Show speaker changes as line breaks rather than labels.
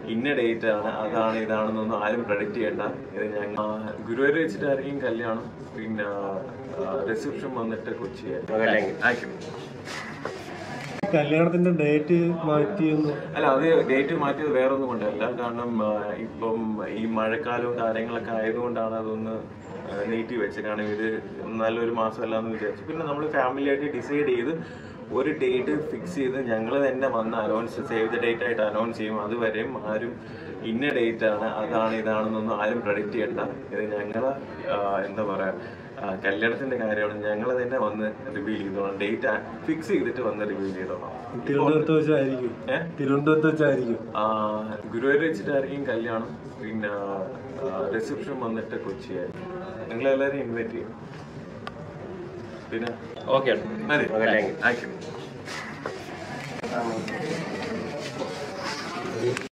ഇന്ന ഡേറ്റ് ആണ് അതാണ് ഇതാണെന്നൊന്നും ആരും പ്രഡിക്റ്റ് ചെയ്യണ്ട. ഇത് ഞങ്ങൾ ഗുരുവായൂർ വെച്ചിട്ടായിരിക്കും കല്യാണം. പിന്നെ റിസപ്ഷൻ വന്നിട്ട് കൊച്ചിയായിരിക്കും.
കല്യാണത്തിന്റെ ഡേറ്റ് മാറ്റിയൊന്നും
അല്ല, അത് ഡേറ്റ് മാറ്റിയത് വേറെ ഒന്നും കൊണ്ടല്ല. കാരണം ഇപ്പം ഈ മഴക്കാലവും കാര്യങ്ങളൊക്കെ ആയതുകൊണ്ടാണ് അതൊന്ന് നീട്ടി വെച്ചത്. കാരണം ഇത് നല്ലൊരു മാസമല്ലാന്ന് വിചാരിച്ചു. പിന്നെ നമ്മൾ ഫാമിലി ആയിട്ട് ഡിസൈഡ് ചെയ്ത് ഒരു ഡേറ്റ് ഫിക്സ് ചെയ്ത് ഞങ്ങൾ തന്നെ വന്ന് അനൗൺസ് സേവ് ദ ഡേറ്റ് ആയിട്ട് അനൗൺസ് ചെയ്യും. അതുവരെയും ആരും ഇന്ന ഡേറ്റ് ആണ് അതാണ് ഇതാണെന്നൊന്നും ആരും പ്രഡിക്റ്റ് ചെയ്യണ്ട. ഇത് ഞങ്ങളെ എന്താ പറയാ, കല്യാണത്തിന്റെ കാര്യമാണ്. ഞങ്ങൾ തന്നെ വന്ന് റിവീൽ ചെയ്തോളാം. ഡേറ്റ് ഫിക്സ് ചെയ്തിട്ട് വന്ന് റിവീൽ ചെയ്തോളാം.
തിരുവനന്തപുരത്ത് വെച്ചായിരിക്കും.
ഗുരുവായൂർ വെച്ചിട്ടായിരിക്കും കല്യാണം. പിന്നെ റിസപ്ഷൻ വന്നിട്ട് കൊച്ചിയായിരിക്കും. നിങ്ങളെല്ലാവരും ഇൻവൈറ്റ് ചെയ്യും. പിന്നെ
ഓക്കെ
മതി. Thank U.